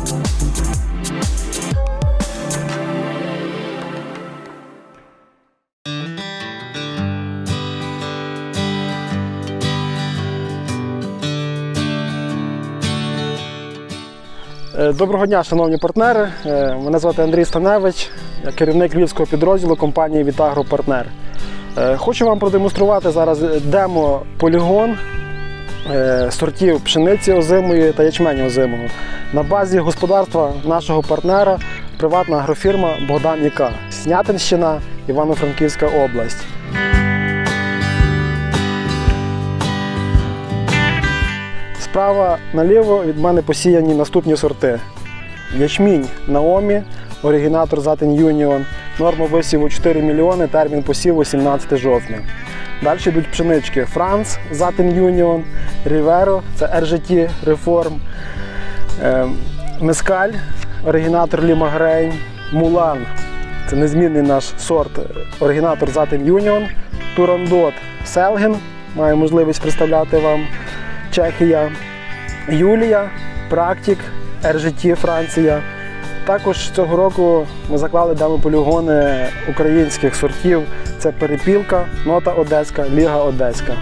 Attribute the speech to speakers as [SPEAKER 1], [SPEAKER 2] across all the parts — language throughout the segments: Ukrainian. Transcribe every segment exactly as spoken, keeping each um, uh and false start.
[SPEAKER 1] Доброго дня, шановні партнери. Мене звати Андрій Станевич, я керівник львівського підрозділу компанії Вітагро Партнер. Хочу вам продемонструвати зараз демо-полігон сортів пшениці озимої та ячменю озимого на базі господарства нашого партнера, приватна агрофірма Богдан і Ка, Снятинщина, Івано-Франківська область. Справа наліво від мене посіяні наступні сорти. Ячмінь Наомі, оригінатор Затин Юніон, норма висіву чотири мільйони, термін посіву сімнадцяте жовтня. Далі йдуть пшенички Франц Затин Юніон, Ріверо, це ер жі ті Реформ, Мескаль, оригінатор Ліма Грейн, Мулан, це незмінний наш сорт, оригінатор Затин Юніон, Турандот Селген, маю можливість представляти вам, Чехія, Юлія, Практик, ер жі ті Франція. Також цього року ми заклали демо-полігони українських сортів. Це Перепілка, Нота Одеська, Ліга Одеська.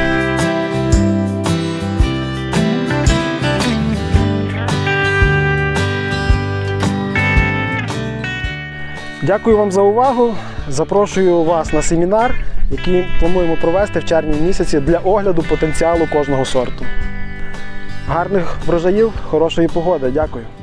[SPEAKER 1] Дякую вам за увагу. Запрошую вас на семінар, який плануємо провести в червні місяці для огляду потенціалу кожного сорту. Гарних врожаїв, хорошої погоди. Дякую.